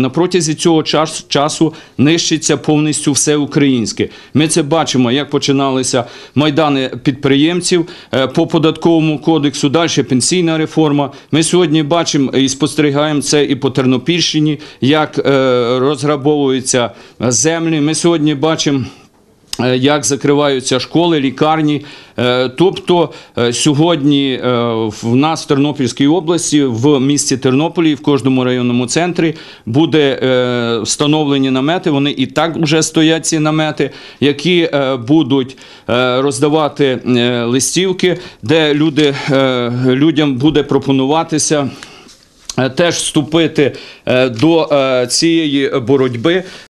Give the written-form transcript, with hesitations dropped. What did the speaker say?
На протязі цього часу нищиться повністю все українське. Ми це бачимо, як починалися майдани підприємців по податковому кодексу, далі пенсійна реформа. Ми сьогодні бачимо і спостерігаємо це і по Тернопільщині, як розграбовуються землі. Ми сьогодні бачимо, як закриваються школи, лікарні. Тобто сьогодні в нас в Тернопільській області, в місті Тернополі, в кожному районному центрі буде встановлені намети, вони і так вже стоять ці намети, які будуть роздавати листівки, де людям буде пропонуватися теж вступити до цієї боротьби.